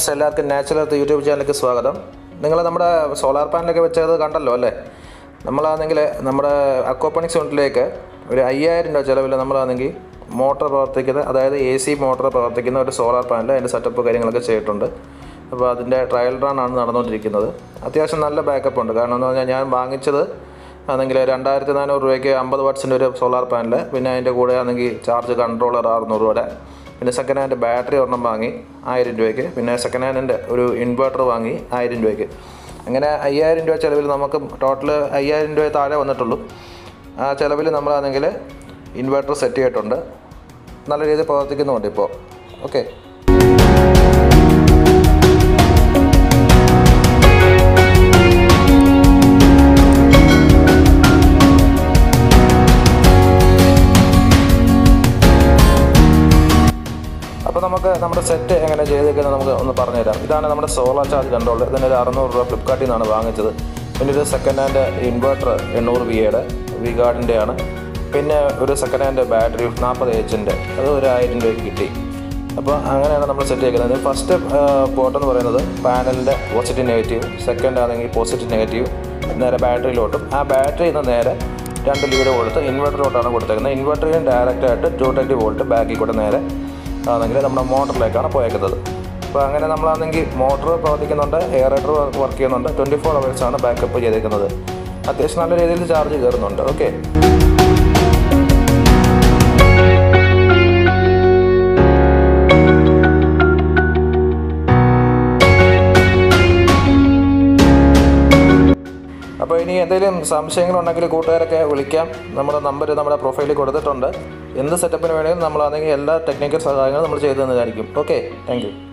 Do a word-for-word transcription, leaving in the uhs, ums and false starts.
Friends, എല്ലാവർക്കും natural earth YouTube ചാനലിലേക്ക് സ്വാഗതം. നിങ്ങൾ നമ്മുടെ സോളാർ പാനലൊക്കെ വെച്ചത് കണ്ടല്ലോ അല്ലേ? നമ്മളാണെങ്കിൽ നമ്മുടെ അക്വാപോണിക്സ് യൂണിറ്റിലേക്ക് ഒരു അയ്യായിരം രൂപ ചിലവിൽ നമ്മളാണെങ്കിൽ മോട്ടർ പ്രവർത്തിക്കുന്ന, അതായത് എ സി മോട്ടർ പ്രവർത്തിക്കുന്ന ഒരു സോളാർ പാനൽ, അതിൻ്റെ സെറ്റപ്പ് കാര്യങ്ങളൊക്കെ ചെയ്തിട്ടുണ്ട്. അപ്പോൾ അതിൻ്റെ ട്രയൽ റൺ ആണ് നടന്നുകൊണ്ടിരിക്കുന്നത്. അത്യാവശ്യം നല്ല ബാക്കപ്പ് ഉണ്ട്. കാരണം എന്ന് പറഞ്ഞാൽ ഞാൻ വാങ്ങിച്ചത് ആണെങ്കിൽ രണ്ടായിരത്തി നാനൂറ് രൂപയ്ക്ക് അമ്പത് വാട്ട്സിൻ്റെ ഒരു സോളാർ പാനൽ, പിന്നെ അതിൻ്റെ കൂടെ ആണെങ്കിൽ ചാർജ് കൺട്രോളർ അറുന്നൂറ് രൂപയുടെ, പിന്നെ സെക്കൻഡ് ഹാൻഡ് ബാറ്ററി ഒരെണ്ണം വാങ്ങി ആയിരം രൂപയ്ക്ക്, പിന്നെ സെക്കൻഡ് ഹാൻഡിൻ്റെ ഒരു ഇൻവെർട്ടർ വാങ്ങി ആയിരം രൂപയ്ക്ക്. അങ്ങനെ അയ്യായിരം രൂപ ചിലവിൽ നമുക്ക് ടോട്ടൽ അയ്യായിരം രൂപ താഴെ വന്നിട്ടുള്ളൂ. ആ ചിലവിൽ നമ്മളാണെങ്കിൽ ഇൻവെർട്ടർ സെറ്റ് ചെയ്തിട്ടുണ്ട്. നല്ല രീതിയിൽ പ്രവർത്തിക്കുന്നുണ്ട് ഇപ്പോൾ. ഓക്കെ, അപ്പോൾ നമുക്ക് നമ്മുടെ സെറ്റ് എങ്ങനെ ചെയ്തേക്കുന്നത് നമുക്ക് ഒന്ന് പറഞ്ഞുതരാം. ഇതാണ് നമ്മുടെ സോളാർ ചാർജ് കൺട്രോൾ. ഇതിനൊരു അറുന്നൂറ് രൂപ ഫ്ലിപ്കാർട്ടിൽ നിന്നാണ് വാങ്ങിച്ചത്. പിന്നെ ഒരു സെക്കൻഡ് ഹാൻഡ് ഇൻവെർട്ടർ എണ്ണൂറ് വി എയുടെ വി ഗാർഡിൻ്റെ ആണ്. പിന്നെ ഒരു സെക്കൻഡ് ഹാൻഡ് ബാറ്ററി നാൽപ്പത് എച്ചിൻ്റെ, അത് ഒരു ആയിരം രൂപയ്ക്ക് കിട്ടി. അപ്പോൾ അങ്ങനെയാണ് നമ്മൾ സെറ്റ് ചെയ്യുന്നത്. ഫസ്റ്റ് പോർട്ട് എന്ന് പറയുന്നത് പാനലിൻ്റെ പോസിറ്റീവ് നെഗറ്റീവ്, സെക്കൻഡ് ആണെങ്കിൽ പോസിറ്റീവ് നെഗറ്റീവ് നേരെ ബാറ്ററിയിലോട്ടും, ആ ബാറ്ററിയിൽ നിന്ന് നേരെ രണ്ട് ലീഡ് കൊടുത്ത് ഇൻവെർട്ടറിലോട്ടാണ് കൊടുത്തേക്കുന്നത്. ഇൻവെർട്ടറിന് ഡയറക്റ്റായിട്ട് ടു ട്വൻറ്റി വോൾട്ട് ബാക്കിൽ കൂടെ നേരെ ആണെങ്കിൽ നമ്മുടെ മോട്ടറിലേക്കാണ് പോയേക്കുന്നത്. അപ്പോൾ അങ്ങനെ നമ്മളാണെങ്കിൽ മോട്ടർ പ്രവർത്തിക്കുന്നുണ്ട്, എയറേറ്റർ വർക്ക് ചെയ്യുന്നുണ്ട്. ട്വൻറ്റി ഫോർ അവേഴ്സാണ് ബാക്കപ്പ് ചെയ്തേക്കുന്നത്. അത്യാവശ്യം നല്ല രീതിയിൽ ചാർജ് കയറുന്നുണ്ട്. ഓക്കെ, അപ്പോൾ ഇനി എന്തെങ്കിലും സംശയങ്ങളുണ്ടെങ്കിൽ കൂട്ടുകാരൊക്കെ വിളിക്കാം. നമ്മുടെ നമ്പർ നമ്മുടെ പ്രൊഫൈലിൽ കൊടുത്തിട്ടുണ്ട്. എന്ത് സെറ്റപ്പിന് വേണമെങ്കിലും നമ്മളാണെങ്കിൽ എല്ലാ ടെക്നിക്കൽ സഹായങ്ങളും നമ്മൾ ചെയ്തു തന്നതായിരിക്കും. Okay, thank you.